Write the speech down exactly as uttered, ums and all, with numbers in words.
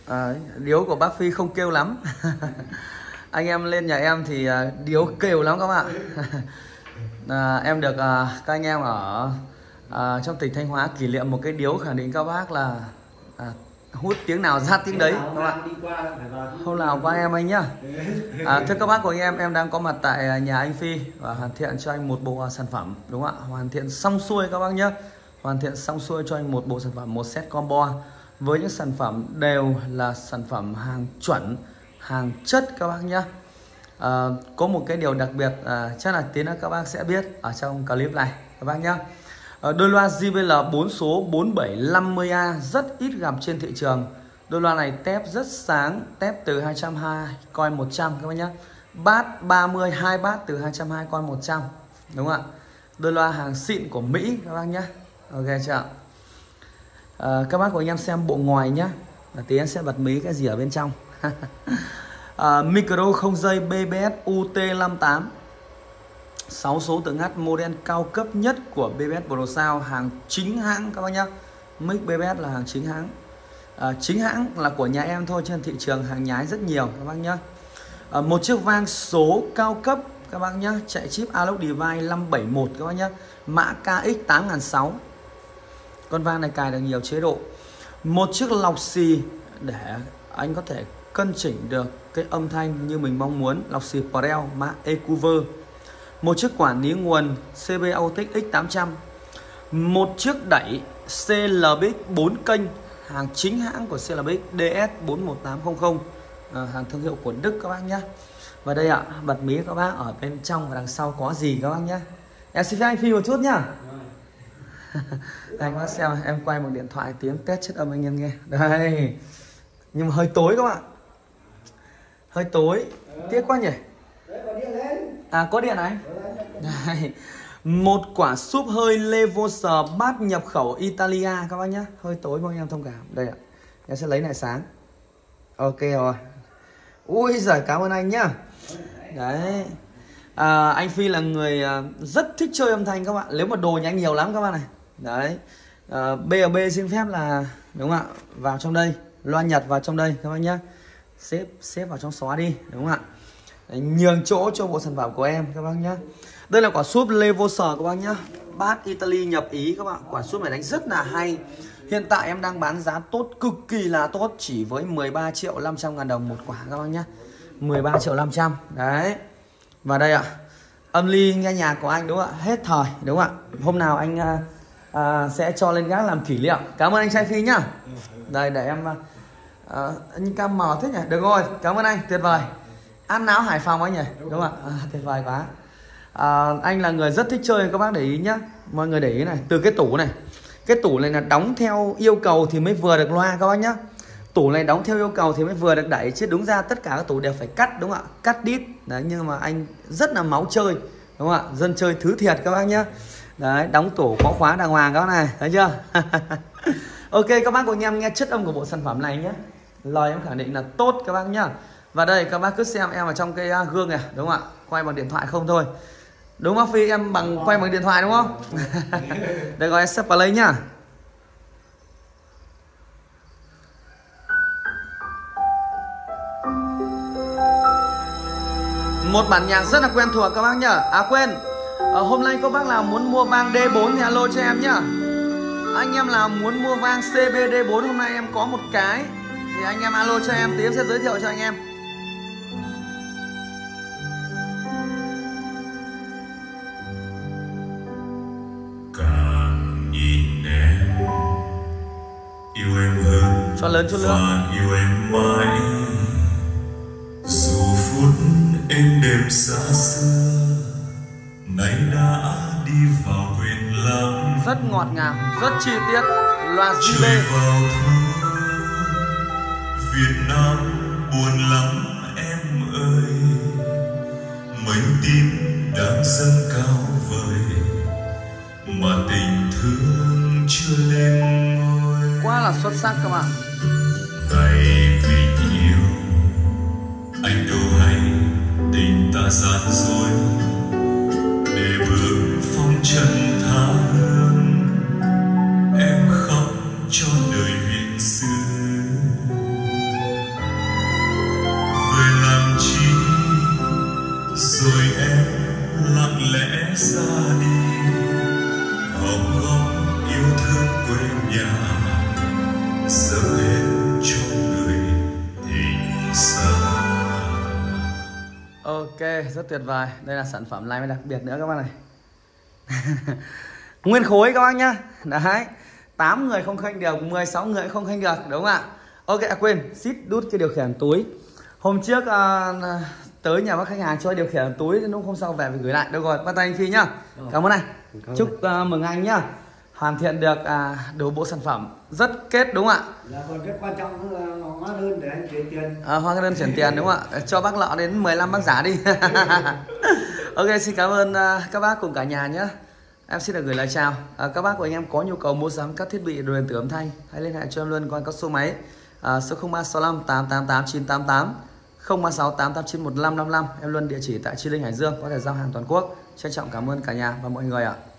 À, điếu của bác Phi không kêu lắm. Anh em lên nhà em thì à, điếu kêu lắm các bạn. À, em được à, các anh em ở à, trong tỉnh Thanh Hóa kỷ niệm một cái điếu khẳng định các bác là à, hút tiếng nào ra tiếng đấy các bạn. Hôm nào qua em anh nhá. À, thưa các bác của anh em, em đang có mặt tại nhà anh Phi và hoàn thiện cho anh một bộ sản phẩm, đúng không ạ? Hoàn thiện xong xuôi các bác nhá. Hoàn thiện xong xuôi cho anh một bộ sản phẩm, một set combo với những sản phẩm đều là sản phẩm hàng chuẩn, hàng chất các bác nhá. À, có một cái điều đặc biệt à, chắc là tí nữa các bác sẽ biết ở trong clip này các bác nhá. À, đôi loa gi bê lờ bốn số bốn bảy năm mươi A rất ít gặp trên thị trường. Đôi loa này tép rất sáng, tép từ hai trăm hai mươi coin một trăm các bác nhá. Bát ba mươi, hai bát từ hai trăm hai mươi coin một trăm, đúng không ạ? Đôi loa hàng xịn của Mỹ các bác nhá. Ok chưa? À, các bác của anh em xem bộ ngoài nhá. Là tí em sẽ bật mí cái gì ở bên trong. à, Micro không dây bê bê ét U T năm tám, sáu số tự ngắt, model cao cấp nhất của bê bê ét Pro Sound, hàng chính hãng các bác nhá. Mic bê bê ét là hàng chính hãng. À, chính hãng là của nhà em thôi, trên thị trường hàng nhái rất nhiều các bác nhá. À, một chiếc vang số cao cấp các bác nhá, chạy chip Alok Device năm bảy mốt các bác nhá, mã K X tám nghìn sáu trăm. Con vang này cài được nhiều chế độ. Một chiếc lọc xì để anh có thể cân chỉnh được cái âm thanh như mình mong muốn, lọc xì Prel mã Ecuver. Một chiếc quản lý nguồn xê bê Autic X tám trăm. Một chiếc đẩy xê lờ bê ích bốn kênh, hàng chính hãng của xê lờ bê ích D S bốn một tám không không, à, hàng thương hiệu của Đức các bác nhé. Và đây ạ, bật mí các bác ở bên trong và đằng sau có gì các bác nhé. Em xin phép anh Phi một chút nhá. Anh bác xem, em quay một điện thoại tiếng test chất âm anh em nghe. Đây. Nhưng mà hơi tối các bạn. Hơi tối, tiếc quá nhỉ. À có điện này. Đây. Một quả súp hơi Levoser bát nhập khẩu Italia các bác nhé. Hơi tối mong anh em thông cảm. Đây ạ. Em sẽ lấy này sáng. Ok rồi. Ui giời, cảm ơn anh nhá. Đấy. À, anh Phi là người rất thích chơi âm thanh các bạn. Nếu mà đồ nhà anh nhiều lắm các bạn này. Đấy. À, bê ở bê xin phép là, đúng không ạ, vào trong đây, loa Nhật vào trong đây các bác nhá. Xếp xếp vào trong xóa đi, đúng không ạ? Đấy, nhường chỗ cho bộ sản phẩm của em các bác nhá. Đây là quả súp Levoser các bác nhá. Bát Italy nhập Ý các bạn. Quả súp này đánh rất là hay. Hiện tại em đang bán giá tốt, cực kỳ là tốt, chỉ với mười ba triệu năm trăm ngàn đồng một quả các bác nhá. mười ba triệu năm trăm. Đấy. Và đây ạ, âm ly nghe nhạc của anh đúng không ạ? Hết thời đúng không ạ? Hôm nào anh à, à, sẽ cho lên gác làm kỷ niệm. Cảm ơn anh trai Phi nhá. Đây để em à, anh cam mờ thế nhỉ. Được rồi, cảm ơn anh, tuyệt vời. Ăn náo Hải Phòng anh nhỉ, đúng không ạ? À, tuyệt vời quá. À, anh là người rất thích chơi, các bác để ý nhá. Mọi người để ý này, từ cái tủ này. Cái tủ này là đóng theo yêu cầu thì mới vừa được loa các bác nhá. Tủ này đóng theo yêu cầu thì mới vừa được đẩy, chứ đúng ra tất cả các tủ đều phải cắt, đúng không ạ? Cắt đít. Đấy, nhưng mà anh rất là máu chơi, đúng không ạ? Dân chơi thứ thiệt các bác nhá. Đấy, đóng tủ có khóa đàng hoàng các bác này, thấy chưa? Ok, các bác của anh em nghe chất âm của bộ sản phẩm này nhé. Lời em khẳng định là tốt các bác nhá. Và đây các bác cứ xem em ở trong cái gương này, đúng không ạ? Quay bằng điện thoại không thôi. Đúng không Phi, em bằng quay bằng điện thoại đúng không? Đây gọi em sắp vào lấy nhá. Một bản nhạc rất là quen thuộc các bác nhá. À quên, à, hôm nay có bác nào muốn mua vang D bốn thì alo cho em nhá. Anh em nào muốn mua vang xê bê D bốn hôm nay em có một cái thì anh em alo cho em, tí em sẽ giới thiệu cho anh em. Càng nhìn em yêu em hơn cho lớn chút nữa và yêu em mãi, dù phút êm đềm xa xưa nay đã đi vào quên lãng. Rất ngọt ngào, rất chi tiết, loa gi bê. Vào thôi Việt Nam buồn lắm em ơi, mấy tim đang dâng cao vời mà tình thương chưa lên ngôi. Quá là xuất sắc các bạn. Ngày mình yêu anh đâu hay tình ta gian dối, để bước phong trần tha hương em khóc cho đời Việt xưa. quê nhà giờ em cho người tình xa. Ok, rất tuyệt vời. Đây là sản phẩm line đặc biệt nữa các bác này. Nguyên khối các bác nhá. Đấy, tám người không khênh được, mười sáu người không khênh được, đúng không ạ? Ok, à quên, ship đút cái điều khiển túi. Hôm trước uh, tới nhà bác khách hàng cho điều khiển túi, lúc hôm sau về phải gửi lại. Được rồi, bắt tay anh Phi nhá. Cảm ơn anh. Chúc uh, mừng anh nhá. Hoàn thiện được uh, đủ bộ sản phẩm rất kết, đúng không ạ? Là còn rất quan trọng là hóa đơn để anh chuyển tiền. À, hóa đơn chuyển tiền, đúng không ạ? Cho bác lọ đến mười lăm bác giá đi. Ok, xin cảm ơn uh, các bác cùng cả nhà nhé. Em xin được gửi lời chào. À, các bác của anh em có nhu cầu mua sắm các thiết bị đồ điện tử âm thanh, hãy liên hệ cho em luôn qua các số máy à, số không ba sáu năm tám tám tám chín tám tám, không ba sáu tám tám chín một năm năm năm. Em luôn địa chỉ tại Chi Linh, Hải Dương, có thể giao hàng toàn quốc. Trân trọng cảm ơn cả nhà và mọi người ạ.